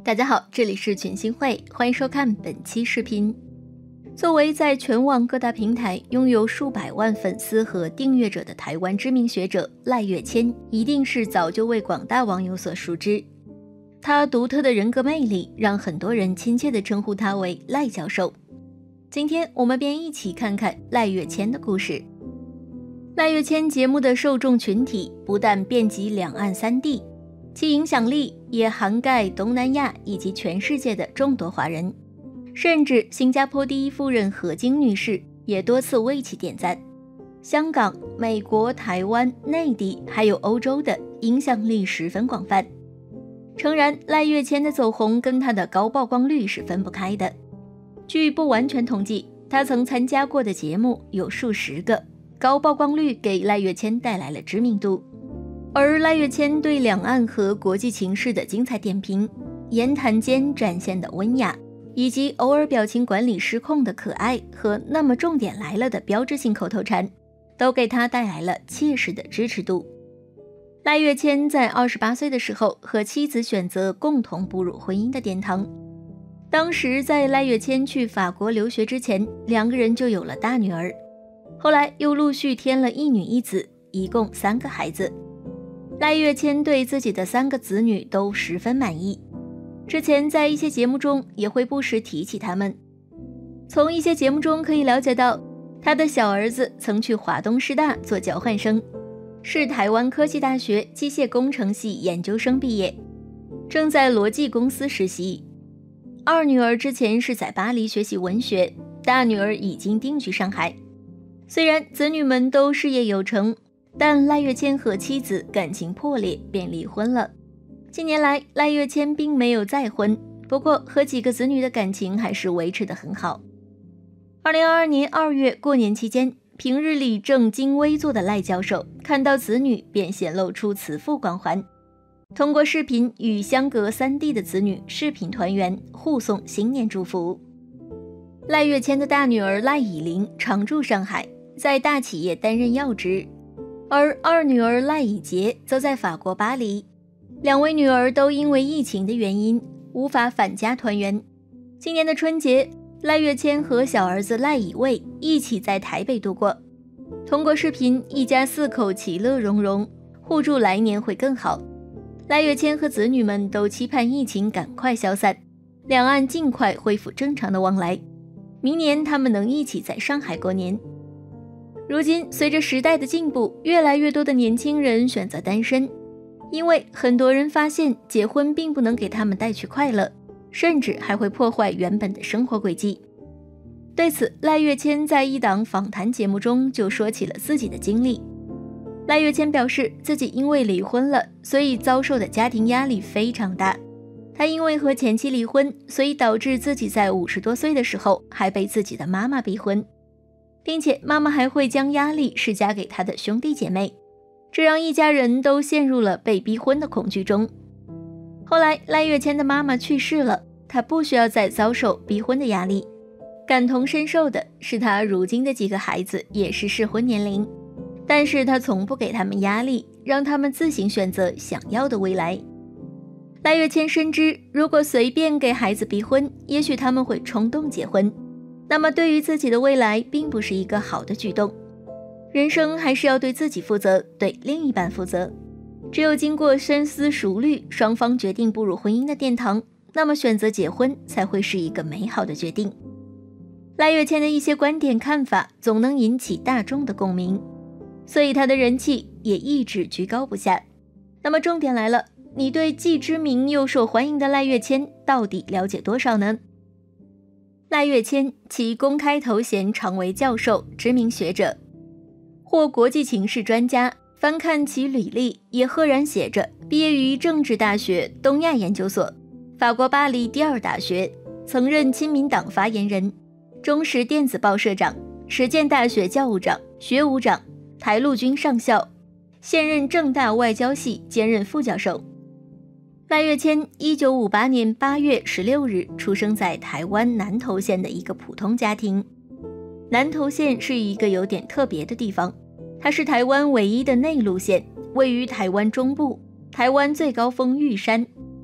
大家好，这里是群星会，欢迎收看本期视频。作为在全网各大平台拥有数百万粉丝和订阅者的台湾知名学者赖岳谦，一定是早就为广大网友所熟知。他独特的人格魅力让很多人亲切地称呼他为赖教授。今天我们便一起看看赖岳谦的故事。赖岳谦节目的受众群体不但遍及两岸三地，其影响力也涵盖东南亚以及全世界的众多华人，甚至新加坡第一夫人何晶女士也多次为其点赞。香港、美国、台湾、内地还有欧洲的影响力十分广泛。诚然，赖岳谦的走红跟他的高曝光率是分不开的。据不完全统计，他曾参加过的节目有数十个，高曝光率给赖岳谦带来了知名度。而赖岳谦对两岸和国际情势的精彩点评，言谈间展现的温雅，以及偶尔表情管理失控的可爱和那么重点来了的标志性口头禅，都给他带来了切实的支持度。赖岳谦在28岁的时候和妻子选择共同步入婚姻的殿堂。当时在赖岳谦去法国留学之前，两个人就有了大女儿，后来又陆续添了一女一子，一共3个孩子。赖岳谦对自己的3个子女都十分满意，之前在一些节目中也会不时提起他们。从一些节目中可以了解到，他的小儿子曾去华东师大做交换生，是台湾科技大学机械工程系研究生毕业，正在罗技公司实习。二女儿之前是在巴黎学习文学，大女儿已经定居上海。虽然子女们都事业有成，但赖岳谦和妻子感情破裂便离婚了。近年来赖岳谦并没有再婚，不过和几个子女的感情还是维持得很好。2022年2月过年期间，平日里正襟危坐的赖教授看到子女便显露出慈父光环，通过视频与相隔3地的子女视频团圆，互送新年祝福。赖岳谦的大女儿赖以玲常驻上海，在大企业担任要职，而二女儿赖以洁则在法国巴黎。2位女儿都因为疫情的原因无法返家团圆。今年的春节，赖岳谦和小儿子赖以卫一起在台北度过，通过视频一家4口其乐融融，互祝来年会更好。赖岳谦和子女们都期盼疫情赶快消散，两岸尽快恢复正常的往来，明年他们能一起在上海过年。如今随着时代的进步，越来越多的年轻人选择单身，因为很多人发现结婚并不能给他们带去快乐，甚至还会破坏原本的生活轨迹。对此，赖岳谦在一档访谈节目中就说起了自己的经历。赖岳谦表示，自己因为离婚了，所以遭受的家庭压力非常大。他因为和前妻离婚，所以导致自己在50多岁的时候还被自己的妈妈逼婚，并且妈妈还会将压力施加给他的兄弟姐妹，这让一家人都陷入了被逼婚的恐惧中。后来赖岳谦的妈妈去世了，他不需要再遭受逼婚的压力。感同身受的是他如今的几个孩子也是适婚年龄，但是他从不给他们压力，让他们自行选择想要的未来。赖岳谦深知，如果随便给孩子逼婚，也许他们会冲动结婚，那么对于自己的未来并不是一个好的举动。人生还是要对自己负责，对另一半负责。只有经过深思熟虑，双方决定步入婚姻的殿堂，那么选择结婚才会是一个美好的决定。赖岳谦的一些观点看法总能引起大众的共鸣，所以他的人气也一直居高不下。那么重点来了，你对既知名又受欢迎的赖岳谦到底了解多少呢？赖岳谦其公开头衔常为教授、知名学者或国际情势专家，翻看其履历也赫然写着毕业于政治大学东亚研究所、法国巴黎第2大学，曾任亲民党发言人、中时电子报社长、实践大学教务长、学务长、台陆军上校，现任政大外交系兼任副教授。赖岳谦1958年8月16日出生在台湾南投县的一个普通家庭。南投县是一个有点特别的地方，它是台湾唯一的内陆县，位于台湾中部，台湾最高峰玉山，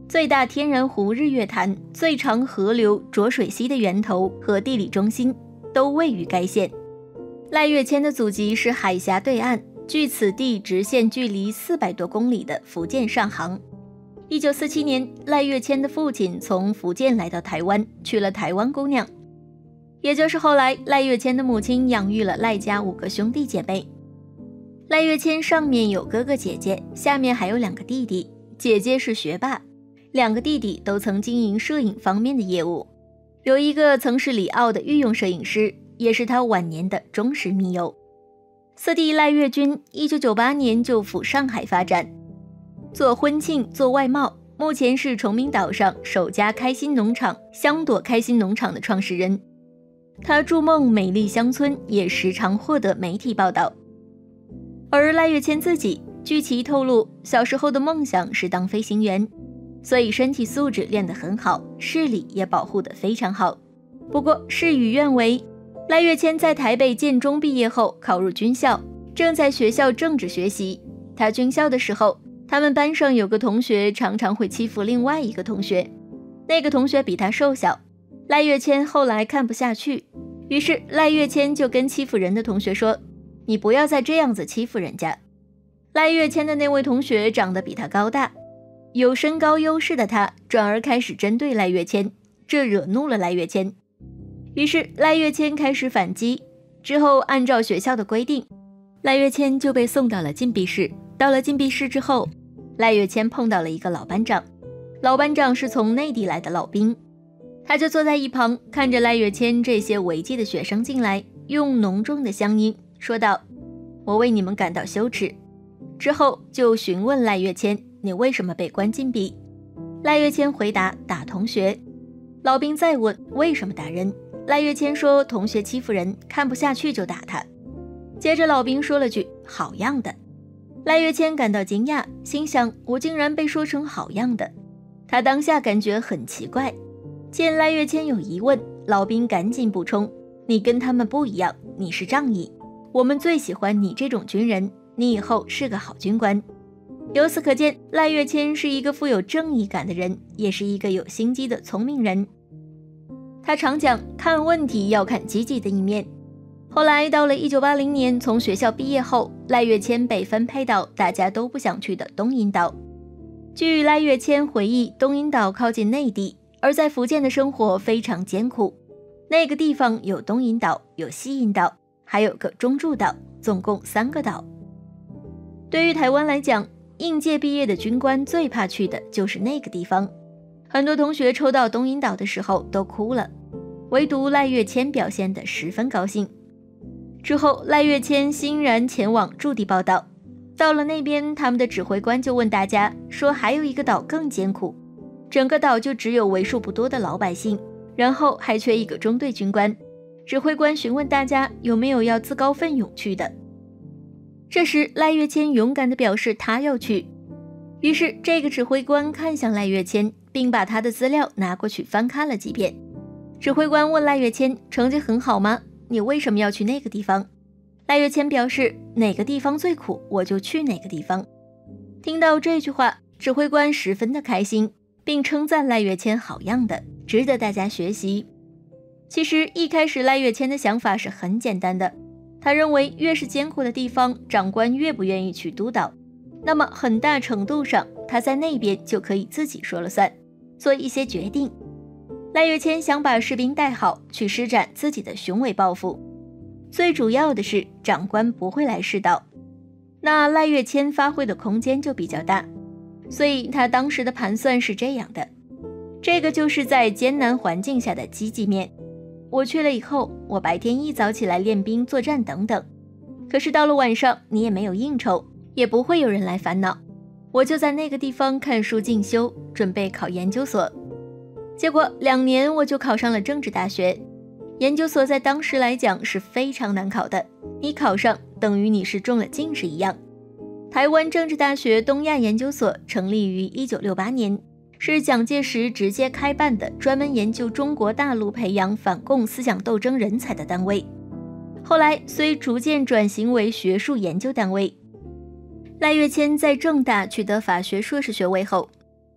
最大天然湖日月潭、最长河流浊水溪的源头和地理中心都位于该县。赖月谦的祖籍是海峡对岸，距此地直线距离400多公里的福建上杭。1947年，赖月谦的父亲从福建来到台湾，娶了台湾姑娘，也就是后来赖月谦的母亲养育了赖家5个兄弟姐妹。赖月谦上面有哥哥姐姐，下面还有2个弟弟，姐姐是学霸，2个弟弟都曾经营摄影方面的业务，有一个曾是里奥的御用摄影师，也是他晚年的忠实密友。四弟赖月君1998年就赴上海发展，做婚庆做外贸，目前是崇明岛上首家开心农场香朵开心农场的创始人。他筑梦美丽乡村也时常获得媒体报道。而赖月谦自己，据其透露，小时候的梦想是当飞行员，所以身体素质练得很好，视力也保护得非常好。不过事与愿违，赖月谦在台北建中毕业后考入军校，正在学校政治学习。他军校的时候，他们班上有个同学常常会欺负另外一个同学，那个同学比他瘦小，赖月谦后来看不下去，于是赖月谦就跟欺负人的同学说，你不要再这样子欺负人家。赖月谦的那位同学长得比他高大，有身高优势的他转而开始针对赖月谦，这惹怒了赖月谦。于是赖月谦开始反击，之后按照学校的规定，赖月谦就被送到了禁闭室。到了禁闭室之后，赖月谦碰到了一个老班长，老班长是从内地来的老兵，他就坐在一旁看着赖月谦这些违纪的学生进来，用浓重的乡音说道，我为你们感到羞耻。之后就询问赖月谦，你为什么被关禁闭？赖月谦回答，打同学。老兵再问为什么打人，赖月谦说同学欺负人，看不下去就打他。接着老兵说了句好样的。赖月谦感到惊讶，心想我竟然被说成好样的。他当下感觉很奇怪，见赖月谦有疑问，老兵赶紧补充，你跟他们不一样，你是仗义，我们最喜欢你这种军人，你以后是个好军官。由此可见，赖月谦是一个富有正义感的人，也是一个有心机的聪明人。他常讲看问题要看积极的一面。后来到了1980年，从学校毕业后，赖月谦被分配到大家都不想去的东引岛。据赖月谦回忆，东引岛靠近内地，而在福建的生活非常艰苦。那个地方有东引岛，有西引岛，还有个中柱岛，总共3个岛。对于台湾来讲，应届毕业的军官最怕去的就是那个地方。很多同学抽到东引岛的时候都哭了，唯独赖月谦表现得十分高兴。之后赖月谦欣然前往驻地报道，到了那边，他们的指挥官就问大家说，还有一个岛更艰苦，整个岛就只有为数不多的老百姓，然后还缺一个中队军官。指挥官询问大家有没有要自告奋勇去的。这时赖月谦勇敢地表示他要去，于是这个指挥官看向赖月谦，并把他的资料拿过去翻看了几遍。指挥官问赖月谦，成绩很好吗？你为什么要去那个地方？赖月谦表示，哪个地方最苦我就去哪个地方。听到这句话，指挥官十分的开心，并称赞赖月谦好样的，值得大家学习。其实一开始赖月谦的想法是很简单的，他认为越是艰苦的地方，长官越不愿意去督导，那么很大程度上他在那边就可以自己说了算，做一些决定。赖月谦想把士兵带好，去施展自己的雄伟抱负。最主要的是长官不会来示导，那赖月谦发挥的空间就比较大，所以他当时的盘算是这样的，这个就是在艰难环境下的积极面。我去了以后，我白天一早起来练兵作战等等，可是到了晚上你也没有应酬，也不会有人来烦恼，我就在那个地方看书进修，准备考研究所。结果2年我就考上了政治大学。研究所在当时来讲是非常难考的，你考上等于你是中了进士一样。台湾政治大学东亚研究所成立于1968年，是蒋介石直接开办的专门研究中国大陆培养反共思想斗争人才的单位。后来虽逐渐转型为学术研究单位。赖月谦在政大取得法学硕士学位后，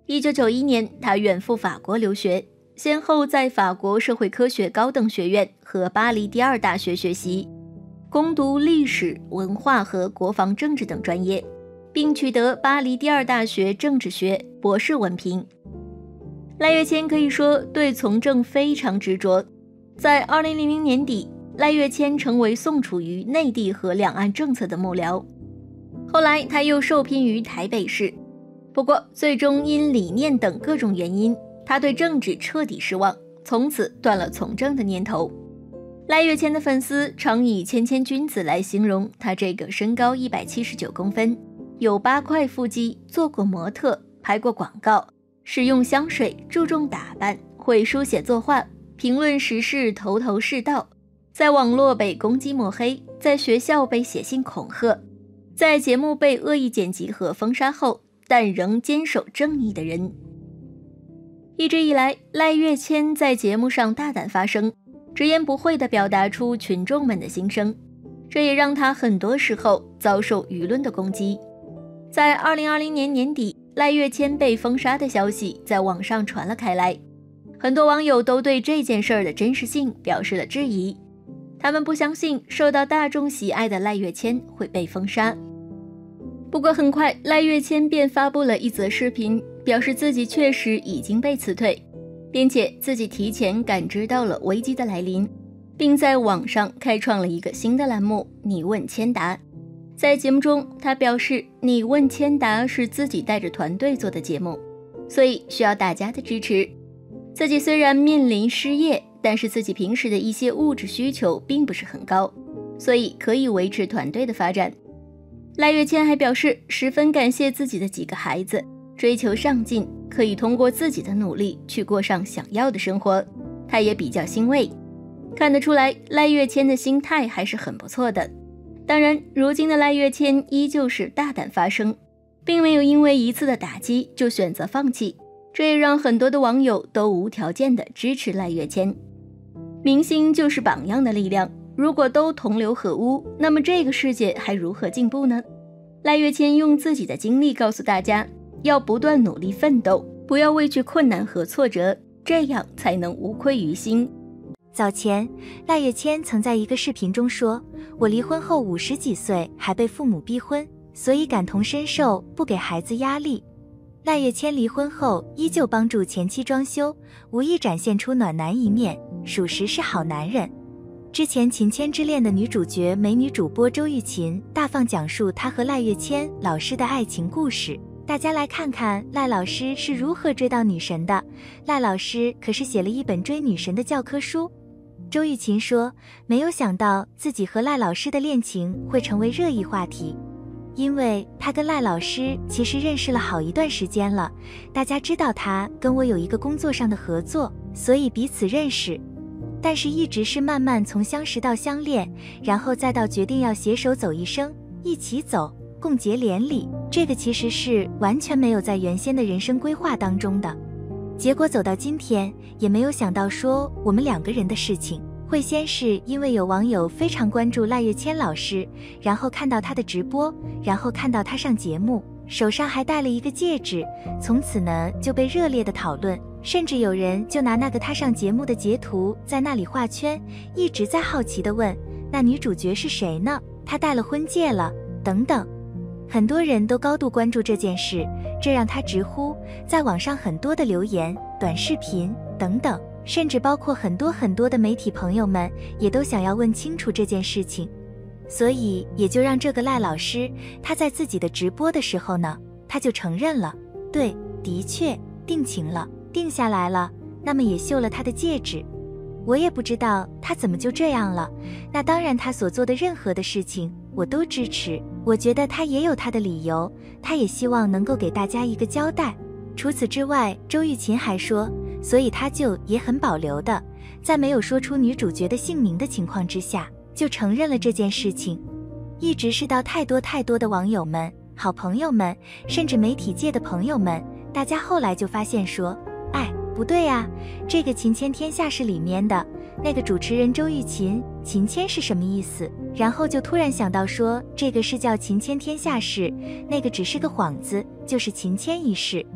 1991年，他远赴法国留学，先后在法国社会科学高等学院和巴黎第二大学学习，攻读历史、文化和国防政治等专业，并取得巴黎第二大学政治学博士文凭。赖岳谦可以说对从政非常执着，在2000年底，赖岳谦成为宋楚瑜内地和两岸政策的幕僚，后来他又受聘于台北市，不过最终因理念等各种原因，他对政治彻底失望，从此断了从政的念头。赖岳谦的粉丝常以谦谦君子来形容他这个身高179公分，有8块腹肌，做过模特，拍过广告，使用香水，注重打扮，会书写作画，评论时事头头是道，在网络被攻击抹黑，在学校被写信恐吓，在节目被恶意剪辑和封杀后，但仍坚守正义的人。一直以来，赖岳谦在节目上大胆发声，直言不讳地表达出群众们的心声，这也让他很多时候遭受舆论的攻击。在2020年年底，赖岳谦被封杀的消息在网上传了开来，很多网友都对这件事儿的真实性表示了质疑，他们不相信受到大众喜爱的赖岳谦会被封杀。不过很快，赖岳谦便发布了一则视频，表示自己确实已经被辞退，并且自己提前感知到了危机的来临，并在网上开创了一个新的栏目你问谦答。在节目中，他表示你问谦答是自己带着团队做的节目，所以需要大家的支持。自己虽然面临失业，但是自己平时的一些物质需求并不是很高，所以可以维持团队的发展。赖岳谦还表示十分感谢自己的几个孩子，追求上进，可以通过自己的努力去过上想要的生活，他也比较欣慰。看得出来，赖岳谦的心态还是很不错的。当然，如今的赖岳谦依旧是大胆发声，并没有因为一次的打击就选择放弃，这也让很多的网友都无条件的支持赖岳谦。明星就是榜样的力量，如果都同流合污，那么这个世界还如何进步呢？赖岳谦用自己的经历告诉大家，要不断努力奋斗，不要畏惧困难和挫折，这样才能无愧于心。 早前，赖岳谦曾在一个视频中说，我离婚后50几岁还被父母逼婚，所以感同身受，不给孩子压力。赖岳谦离婚后依旧帮助前妻装修，无意展现出暖男一面，属实是好男人。之前《秦谦之恋》的女主角美女主播周玉琴大放讲述她和赖岳谦老师的爱情故事，大家来看看赖老师是如何追到女神的。赖老师可是写了一本追女神的教科书。周玉琴说，没有想到自己和赖老师的恋情会成为热议话题，因为他跟赖老师其实认识了好一段时间了，大家知道他跟我有一个工作上的合作，所以彼此认识，但是一直是慢慢从相识到相恋，然后再到决定要携手走一生，一起走，共结连理，这个其实是完全没有在原先的人生规划当中的。结果走到今天，也没有想到说我们两个人的事情会先是因为有网友非常关注赖岳谦老师，然后看到他的直播，然后看到他上节目，手上还戴了一个戒指，从此呢就被热烈的讨论，甚至有人就拿那个他上节目的截图在那里画圈，一直在好奇地问，那女主角是谁呢？她戴了婚戒了，等等。很多人都高度关注这件事，这让他直呼，在网上很多的留言、短视频等等，甚至包括很多的媒体朋友们也都想要问清楚这件事情，所以也就让这个赖老师他在自己的直播的时候呢，他就承认了，对，的确定情了，定下来了，那么也绣了他的戒指。我也不知道他怎么就这样了，那当然他所做的任何的事情我都支持，我觉得他也有他的理由，他也希望能够给大家一个交代。除此之外，周玉琴还说，所以他就也很保留的，在没有说出女主角的姓名的情况之下，就承认了这件事情。一直是到太多的网友们、好朋友们，甚至媒体界的朋友们，大家后来就发现说，哎，不对啊，这个秦谦天下事里面的那个主持人周玉琴，秦谦是什么意思？然后就突然想到说，这个是叫秦谦天下事，那个只是个幌子，就是秦谦一事。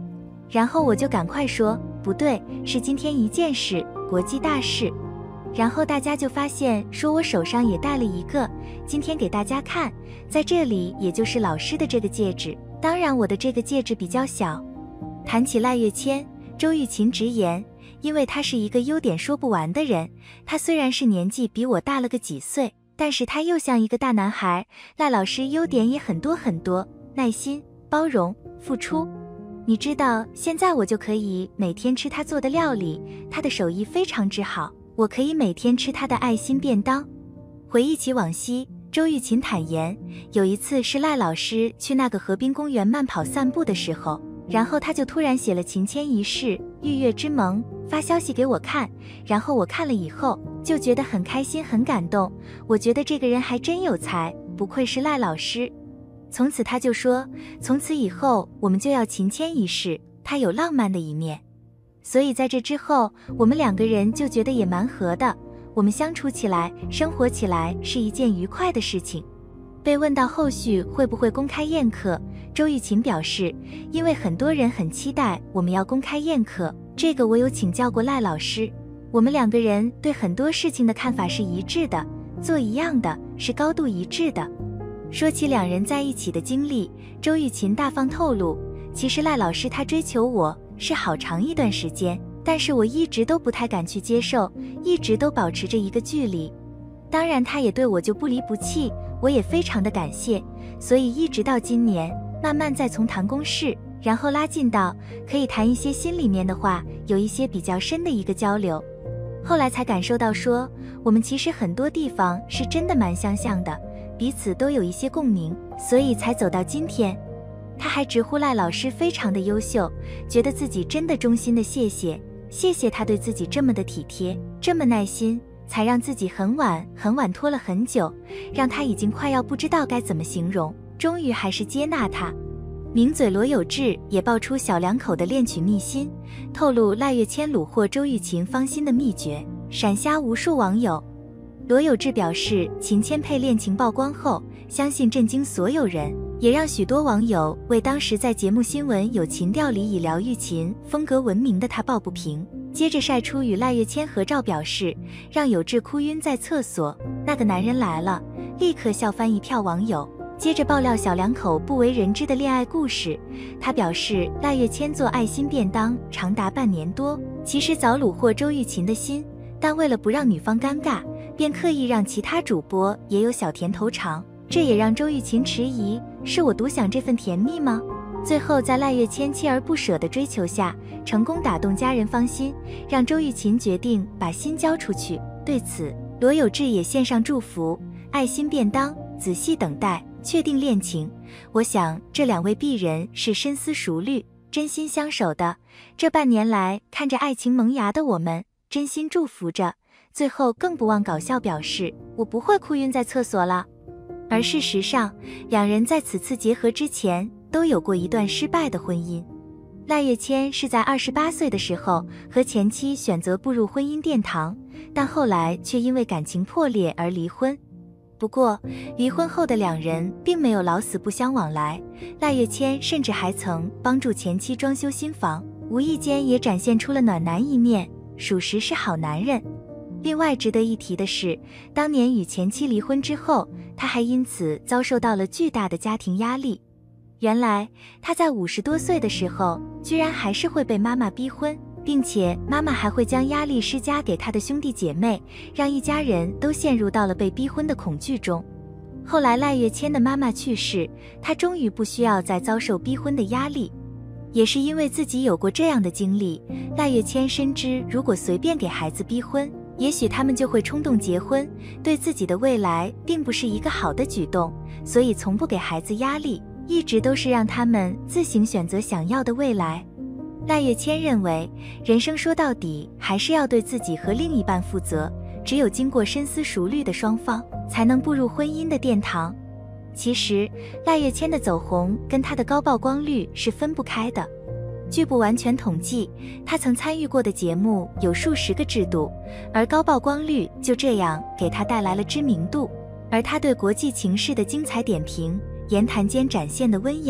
然后我就赶快说，不对，是今天一件事，国际大事。然后大家就发现说我手上也戴了一个，今天给大家看，在这里也就是老师的这个戒指，当然我的这个戒指比较小。谈起赖月谦，周玉琴直言，因为他是一个优点说不完的人，他虽然是年纪比我大了个几岁，但是他又像一个大男孩。赖老师优点也很多很多，耐心、包容、付出。你知道，现在我就可以每天吃他做的料理，他的手艺非常之好，我可以每天吃他的爱心便当。回忆起往昔，周玉琴坦言，有一次是赖老师去那个河滨公园慢跑散步的时候，然后他就突然写了情牵一世、玉月之盟，发消息给我看，然后我看了以后就觉得很开心很感动，我觉得这个人还真有才，不愧是赖老师。从此他就说，从此以后我们就要情牵一世，他有浪漫的一面。所以在这之后，我们两个人就觉得也蛮合的，我们相处起来、生活起来是一件愉快的事情。被问到后续会不会公开宴客，周玉琴表示，因为很多人很期待我们要公开宴客，这个我有请教过赖老师，我们两个人对很多事情的看法是一致的，做一样的，是高度一致的。说起两人在一起的经历，周玉琴大方透露，其实赖老师他追求我是好长一段时间，但是我一直都不太敢去接受，一直都保持着一个距离。当然他也对我就不离不弃，我也非常的感谢，所以一直到今年，慢慢再从谈公事，然后拉近到可以谈一些心里面的话，有一些比较深的一个交流。后来才感受到说，我们其实很多地方是真的蛮相像的，彼此都有一些共鸣，所以才走到今天。他还直呼赖老师非常的优秀，觉得自己真的衷心的谢谢他对自己这么的体贴，这么耐心，才让自己很晚拖了很久，让他已经快要不知道该怎么形容，终于还是接纳他。名嘴罗有志也爆出小两口的恋曲秘辛，透露赖月谦虏获周玉琴芳心的秘诀，闪瞎无数网友。罗有志表示，秦千配恋情曝光后，相信震惊所有人，也让许多网友为当时在节目新闻有情调里以疗愈琴风格闻名的他抱不平。接着晒出与赖月谦合照，表示让有志哭晕在厕所，那个男人来了，立刻笑翻一票网友。接着爆料小两口不为人知的恋爱故事，他表示赖月谦做爱心便当长达半年多，其实早虏获周玉琴的心，但为了不让女方尴尬，便刻意让其他主播也有小甜头尝，这也让周玉琴迟疑，是我独享这份甜蜜吗？最后在赖月谦锲而不舍的追求下，成功打动家人芳心，让周玉琴决定把心交出去。对此，罗有志也献上祝福，爱心便当，仔细等待，确定恋情。我想这两位璧人是深思熟虑，真心相守的。这半年来看着爱情萌芽的我们，真心祝福着。最后更不忘搞笑表示，我不会哭晕在厕所了。而事实上，两人在此次结合之前都有过一段失败的婚姻。赖月谦是在28岁的时候和前妻选择步入婚姻殿堂，但后来却因为感情破裂而离婚。不过离婚后的两人并没有老死不相往来，赖月谦甚至还曾帮助前妻装修新房，无意间也展现出了暖男一面，属实是好男人。另外值得一提的是，当年与前妻离婚之后，他还因此遭受到了巨大的家庭压力。原来他在50多岁的时候，居然还是会被妈妈逼婚，并且妈妈还会将压力施加给他的兄弟姐妹，让一家人都陷入到了被逼婚的恐惧中。后来赖月谦的妈妈去世，他终于不需要再遭受逼婚的压力。也是因为自己有过这样的经历，赖月谦深知如果随便给孩子逼婚，也许他们就会冲动结婚，对自己的未来并不是一个好的举动，所以从不给孩子压力，一直都是让他们自行选择想要的未来。赖月谦认为，人生说到底还是要对自己和另一半负责，只有经过深思熟虑的双方，才能步入婚姻的殿堂。其实，赖月谦的走红跟他的高曝光率是分不开的。据不完全统计，他曾参与过的节目有数十个制度，而高曝光率就这样给他带来了知名度。而他对国际情势的精彩点评，言谈间展现的温雅，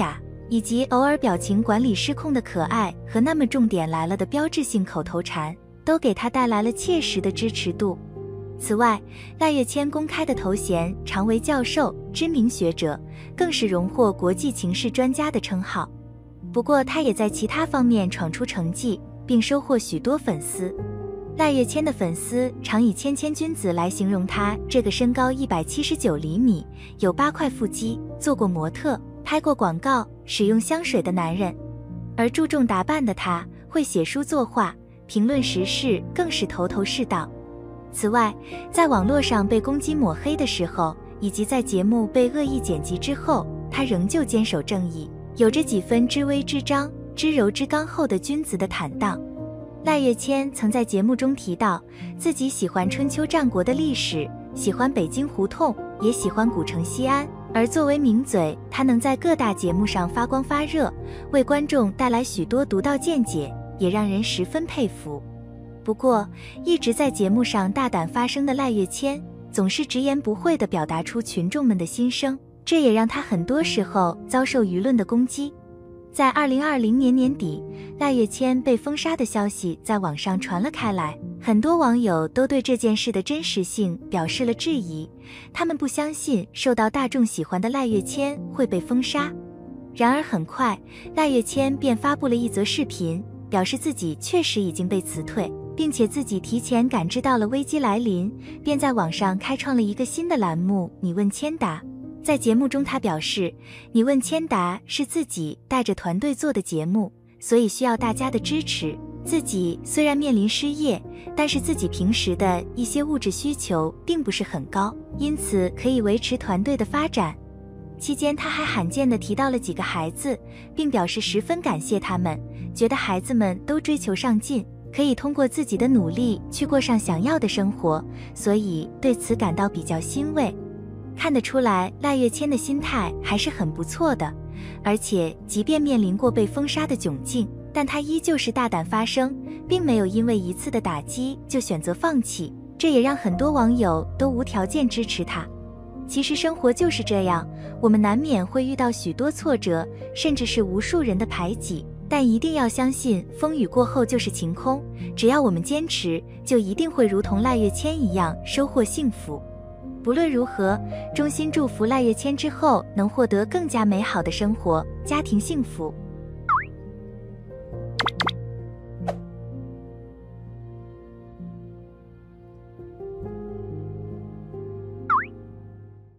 以及偶尔表情管理失控的可爱和那么重点来了的标志性口头禅，都给他带来了切实的支持度。此外，赖月谦公开的头衔常为教授、知名学者，更是荣获国际情势专家的称号。不过，他也在其他方面闯出成绩，并收获许多粉丝。赖月谦的粉丝常以谦谦君子来形容他这个身高179厘米、有8块腹肌、做过模特、拍过广告、使用香水的男人。而注重打扮的他，会写书作画，评论时事更是头头是道。此外，在网络上被攻击抹黑的时候，以及在节目被恶意剪辑之后，他仍旧坚守正义，有着几分知微知章、知柔知刚后的君子的坦荡。赖月谦曾在节目中提到，自己喜欢春秋战国的历史，喜欢北京胡同，也喜欢古城西安。而作为名嘴，他能在各大节目上发光发热，为观众带来许多独到见解，也让人十分佩服。不过，一直在节目上大胆发声的赖月谦，总是直言不讳地表达出群众们的心声，这也让他很多时候遭受舆论的攻击。在2020年年底，赖月谦被封杀的消息在网上传了开来，很多网友都对这件事的真实性表示了质疑，他们不相信受到大众喜欢的赖月谦会被封杀。然而很快，赖月谦便发布了一则视频，表示自己确实已经被辞退，并且自己提前感知到了危机来临，便在网上开创了一个新的栏目你问谦答。在节目中，他表示，你问谦答是自己带着团队做的节目，所以需要大家的支持。自己虽然面临失业，但是自己平时的一些物质需求并不是很高，因此可以维持团队的发展。期间他还罕见地提到了几个孩子，并表示十分感谢他们，觉得孩子们都追求上进，可以通过自己的努力去过上想要的生活，所以对此感到比较欣慰。看得出来，赖月谦的心态还是很不错的，而且即便面临过被封杀的窘境，但他依旧是大胆发声，并没有因为一次的打击就选择放弃，这也让很多网友都无条件支持他。其实生活就是这样，我们难免会遇到许多挫折，甚至是无数人的排挤，但一定要相信风雨过后就是晴空，只要我们坚持，就一定会如同赖月谦一样收获幸福。不论如何，衷心祝福赖月谦之后能获得更加美好的生活，家庭幸福。